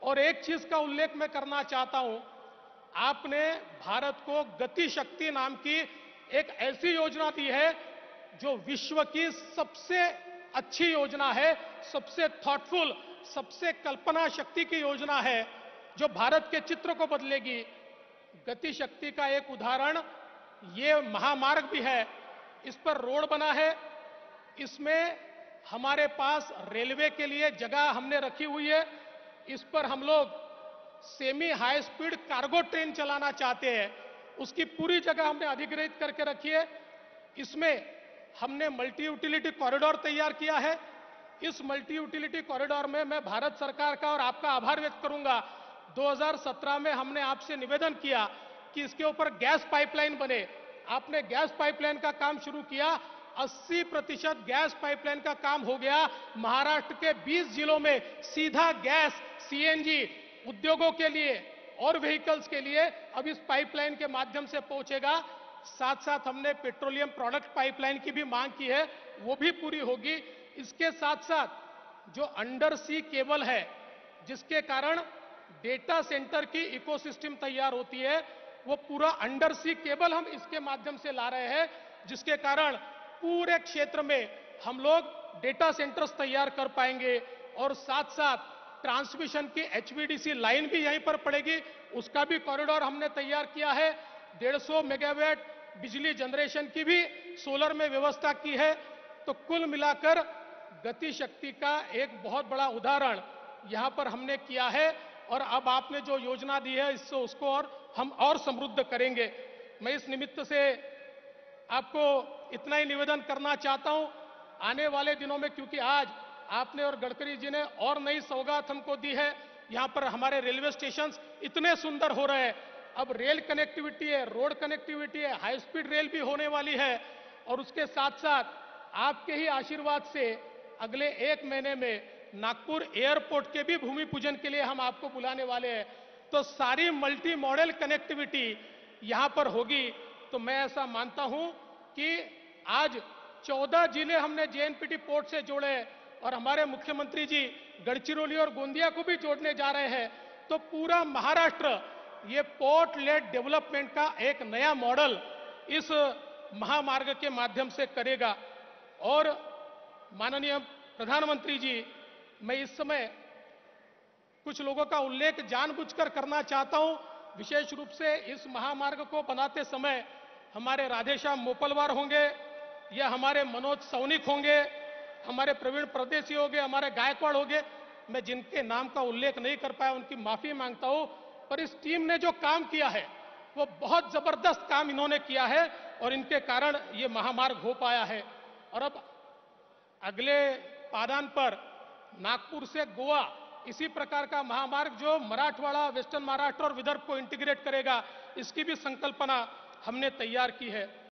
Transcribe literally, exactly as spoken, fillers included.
और एक चीज का उल्लेख मैं करना चाहता हूं, आपने भारत को गति शक्ति नाम की एक ऐसी योजना दी है जो विश्व की सबसे अच्छी योजना है, सबसे थॉटफुल, सबसे कल्पना शक्ति की योजना है, जो भारत के चित्र को बदलेगी। गति शक्ति का एक उदाहरण ये महामार्ग भी है। इस पर रोड बना है, इसमें हमारे पास रेलवे के लिए जगह हमने रखी हुई है। इस पर हम लोग semi high speed cargo train चलाना चाहते हैं, उसकी पूरी जगह हमने अधिग्रहित करके रखी है। इसमें हमने मल्टी यूटिलिटी कॉरिडोर तैयार किया है। इस मल्टी यूटिलिटी कॉरिडोर में मैं भारत सरकार का और आपका आभार व्यक्त करूंगा। दो हज़ार सत्रह में हमने आपसे निवेदन किया कि इसके ऊपर गैस पाइपलाइन बने। आपने गैस पाइपलाइन का काम शुरू किया, अस्सी प्रतिशत गैस पाइपलाइन का काम हो गया। महाराष्ट्र के बीस जिलों में सीधा गैस सीएनजी उद्योगों के लिए और व्हीकल्स के लिए अब इस पाइपलाइन के माध्यम से पहुंचेगा। साथ साथ हमने पेट्रोलियम प्रोडक्ट पाइपलाइन की भी मांग की है, वो भी पूरी होगी। इसके साथ साथ जो अंडर सी केबल है, जिसके कारण डेटा सेंटर की इकोसिस्टम तैयार होती है, वो पूरा अंडर सी केबल हम इसके माध्यम से ला रहे हैं, जिसके कारण पूरे क्षेत्र में हम लोग डेटा सेंटर्स तैयार कर पाएंगे। और साथ साथ ट्रांसमिशन की एचवीडीसी लाइन भी यहीं पर पड़ेगी, उसका भी कॉरिडोर हमने तैयार किया है। डेढ़ सौ मेगावाट बिजली जनरेशन की भी सोलर में व्यवस्था की है। तो कुल मिलाकर गति शक्ति का एक बहुत बड़ा उदाहरण यहां पर हमने किया है। और अब आपने जो योजना दी है, इससे उसको और हम और समृद्ध करेंगे। मैं इस निमित्त से आपको इतना ही निवेदन करना चाहता हूं, आने वाले दिनों में, क्योंकि आज आपने और गडकरी जी ने और नई सौगात हमको दी है। यहां पर हमारे रेलवे स्टेशन इतने सुंदर हो रहे हैं। अब रेल कनेक्टिविटी है, रोड कनेक्टिविटी है, हाई स्पीड रेल भी होने वाली है। और उसके साथ साथ आपके ही आशीर्वाद से अगले एक महीने में नागपुर एयरपोर्ट के भी भूमि पूजन के लिए हम आपको बुलाने वाले हैं। तो सारी मल्टी मॉडल कनेक्टिविटी यहां पर होगी। तो मैं ऐसा मानता हूं कि आज चौदह जिले हमने जेएनपीटी पोर्ट से जोड़े और हमारे मुख्यमंत्री जी गढ़चिरौली और गोंदिया को भी जोड़ने जा रहे हैं। तो पूरा महाराष्ट्र ये पोर्ट लेड डेवलपमेंट का एक नया मॉडल इस महामार्ग के माध्यम से करेगा। और माननीय प्रधानमंत्री जी, मैं इस समय कुछ लोगों का उल्लेख जानबूझकर करना चाहता हूं। विशेष रूप से इस महामार्ग को बनाते समय हमारे राधेश्याम मोपलवार होंगे, या हमारे मनोज सौनिक होंगे, हमारे प्रवीण परदेसी होंगे, हमारे गायकवाड़ होंगे। मैं जिनके नाम का उल्लेख नहीं कर पाया उनकी माफी मांगता हूं। पर इस टीम ने जो काम किया है वो बहुत जबरदस्त काम इन्होंने किया है और इनके कारण ये महामार्ग हो पाया है। और अब अगले पादान पर नागपुर से गोवा इसी प्रकार का महामार्ग जो मराठवाड़ा, वेस्टर्न महाराष्ट्र और विदर्भ को इंटीग्रेट करेगा, इसकी भी संकल्पना हमने तैयार की है।